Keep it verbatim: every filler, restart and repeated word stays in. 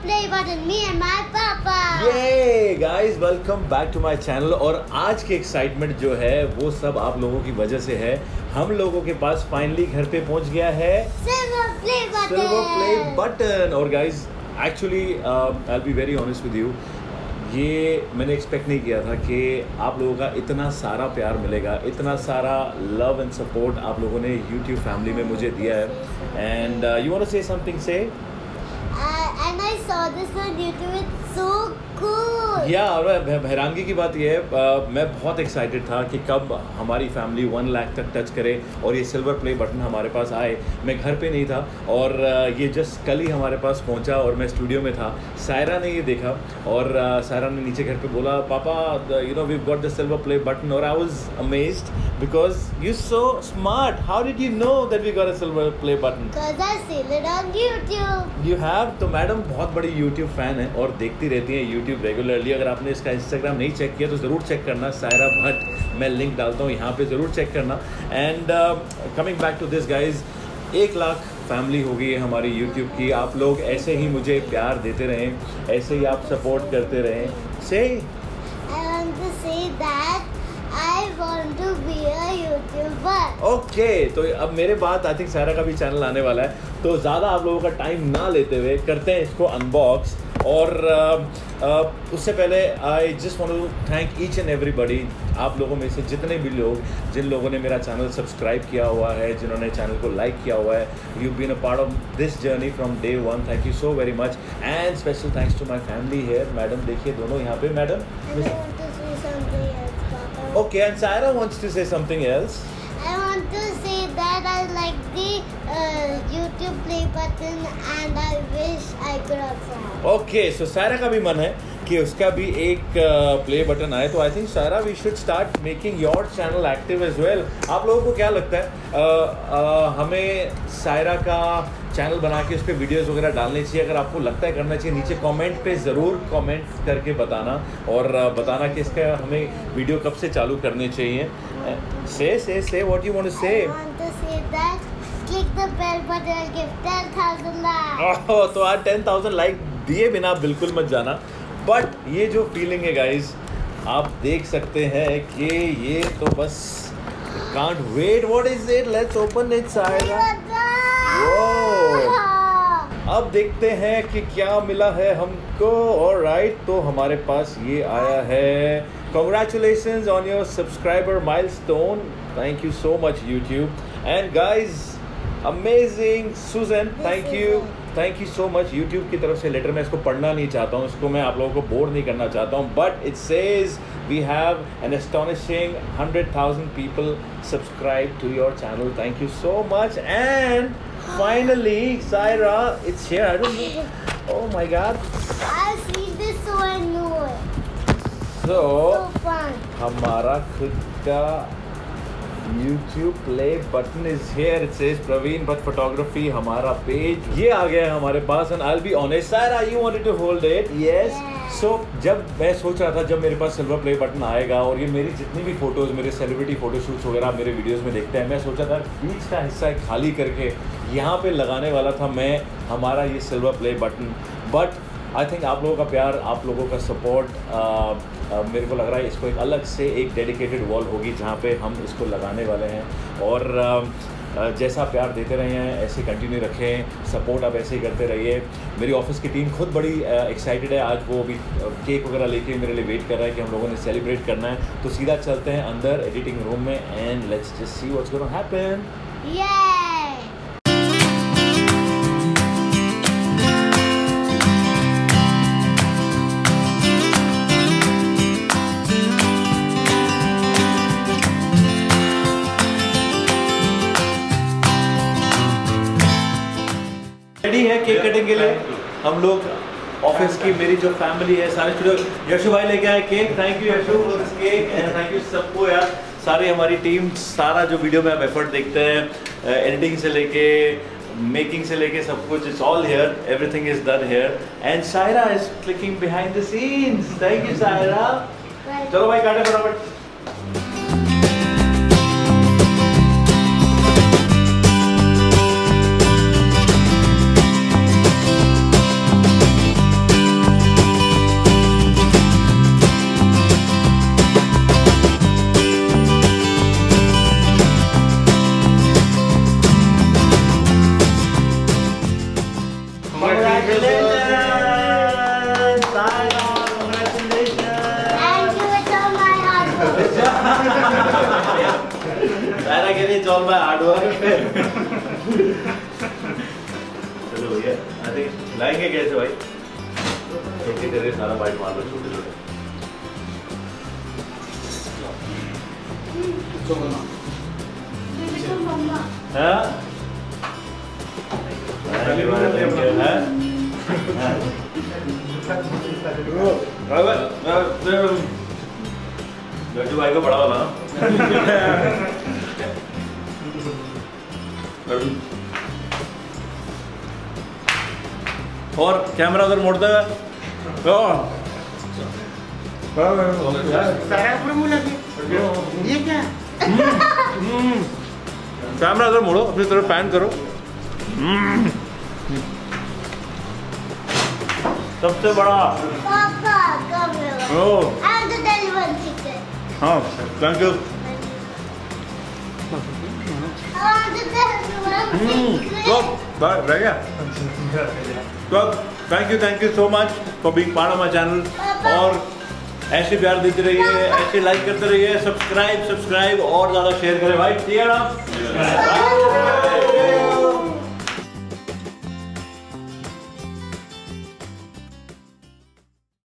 play button, me and my papa. Yay guys, welcome back to my channel। और आज की excitement जो है वो सब आप लोगों की वजह से है। हम लोगों के पास फाइनली घर पे पहुंच गया है Silver play button. Silver play button. और guys actually I will be very honest with you, ये मैंने एक्सपेक्ट नहीं किया था कि आप लोगों का इतना सारा प्यार मिलेगा, इतना सारा लव एंड सपोर्ट आप लोगों ने यूट्यूब फैमिली में मुझे दिया है। And you want to say something say Uh, and I saw this on YouTube. It's so cool. या और हैरानगी की बात यह है, uh, मैं बहुत एक्साइटेड था कि कब हमारी फैमिली वन लाख तक टच करे और ये सिल्वर प्ले बटन हमारे पास आए। मैं घर पे नहीं था और uh, ये जस्ट कल ही हमारे पास पहुंचा और मैं स्टूडियो में था। सायरा ने ये देखा और uh, सायरा ने नीचे घर पे बोला, papa you know we got the silver play button. और I was amazed because you so smart. How did you know that we got a silver play button? Because I seen it on YouTube. You have. तो madam बहुत बड़ी YouTube fan है और देखती रहती हैं YouTube regularly. अगर आपने इसका इंस्टाग्राम नहीं चेक किया तो ज़रूर चेक करना, सायरा भट्ट, मैं लिंक डालता हूँ यहाँ पे, ज़रूर चेक करना। And coming back to this guys, एक लाख फैमिली हो गई है हमारी यूट्यूब की। आप लोग ऐसे ही मुझे प्यार देते रहें, ऐसे ही आप सपोर्ट करते रहें। से I want to say that I want to be a YouTuber. Okay okay, तो अब मेरे बाद आई थिंक सायरा का भी चैनल आने वाला है, तो ज़्यादा आप लोगों का टाइम ना लेते हुए करते हैं इसको अनबॉक्स। और uh, uh, उससे पहले I just want to thank each and everybody, आप लोगों में से जितने भी लोग, जिन लोगों ने मेरा चैनल सब्सक्राइब किया हुआ है, जिन्होंने चैनल को लाइक किया हुआ है, you been a part of this journey from day one. Thank you so very much and special thanks to my family here. Madam देखिए दोनों यहाँ पे, madam. And I want to say something else, Papa. Okay, and Saira wants to say something else. I want to say that I like the uh, YouTube play button and I wish I could also have. Okay, so Saira का भी मन है कि उसका भी एक play button आए, तो I think Saira we should start making your channel active as well. आप लोगों को क्या लगता है, uh, uh, हमें सायरा का चैनल बना के उस पर वीडियोज़ वगैरह डालनी चाहिए? अगर आपको लगता है करना चाहिए, नीचे कमेंट पे ज़रूर कमेंट करके बताना और uh, बताना कि इसका हमें वीडियो कब से चालू करने चाहिए। Say say say what you want to say? I want to say that click the bell button and give ten thousand likes. ओह, तो आज टेन थाउजेंड लाइक दिए बिना बिल्कुल मत जाना। बट ये जो फीलिंग है गाइज, आप देख सकते हैं कि ये तो बस can't wait. What is it? Let's open it Saira. अब देखते हैं कि क्या मिला है हमको। ऑलराइट, तो हमारे पास ये आया है, congratulations on your subscriber milestone. Thank you so much YouTube. And guys amazing Sujan, thank you thank you so much YouTube की तरफ से लेटर। मैं इसको पढ़ना नहीं चाहता हूँ, इसको मैं आप लोगों को बोर नहीं करना चाहता हूँ, but it says we have an astonishing hundred thousand people subscribe to your channel. Thank you so much. And finally Saira it's here. I don't know, oh my god, I've seen this so I know it. So So fun. हमारा खुद का YouTube play button is here. It says Praveen Bhatt Photography, हमारा page ये आ गया है हमारे पास। And I'll be honest, Sarah, you wanted to hold it, yes. Yeah. So जब मैं सोच रहा था, जब मेरे पास सिल्वर प्ले बटन आएगा और ये मेरी जितनी भी फोटोज, मेरे सेलिब्रिटी फोटोशूट्स वगैरह आप मेरे वीडियोस में देखते हैं, मैं सोचा था बीच का हिस्सा खाली करके यहाँ पे लगाने वाला था मैं हमारा ये silver play button. But I think आप लोगों का प्यार, आप लोगों का सपोर्ट, मेरे को लग रहा है इसको एक अलग से एक डेडिकेटेड वॉल होगी जहाँ पे हम इसको लगाने वाले हैं। और uh, जैसा प्यार देते रहे हैं ऐसे कंटिन्यू रखें, सपोर्ट आप ऐसे ही करते रहिए। मेरी ऑफिस की टीम खुद बड़ी एक्साइटेड है, आज वो भी केक वगैरह लेके मेरे लिए वेट कर रहा है कि हम लोगों ने सेलिब्रेट करना है। तो सीधा चलते हैं अंदर एडिटिंग रूम में and let's just see what's gonna happen. Yay! Ready है केक कटिंग के लिए हम लोग। ऑफिस की मेरी जो फैमिली है सारे स्टूडियो, यशु भाई लेके आए cake. Thank you Yashu for this cake and thank you सबको यार, सारी हमारी टीम, सारा जो वीडियो में आप एफर्ट देखते हैं, एडिटिंग से लेके मेकिंग से लेके सब कुछ, it's all here, everything is done here and Saira is clicking behind the scenes. Thank you Saira. चलो भाई काटे फटाफट। नहीं चल मैं हार्ड वर्क चलो भैया आई थिंक लाएंगे कैसे भाई एक एक करके सारा बाइट मार लो छोटे छोटे हाँ गड्डू भाई को बड़ा वाला और कैमरा उधर मोड़ता है ये क्या कैमरा उधर मोड़ो अपनी तरफ पैन करो सबसे बड़ा पापा कब oh I want to tell you one secret. हाँ thank you I want to tell you one secret. तो रह गया तो thank you thank you so much for being part of my channel और ऐसे प्यार देते रहिए ऐसे लाइक करते रहिए सब्सक्राइब सब्सक्राइब और ज़्यादा शेयर करें भाई ठीक है ना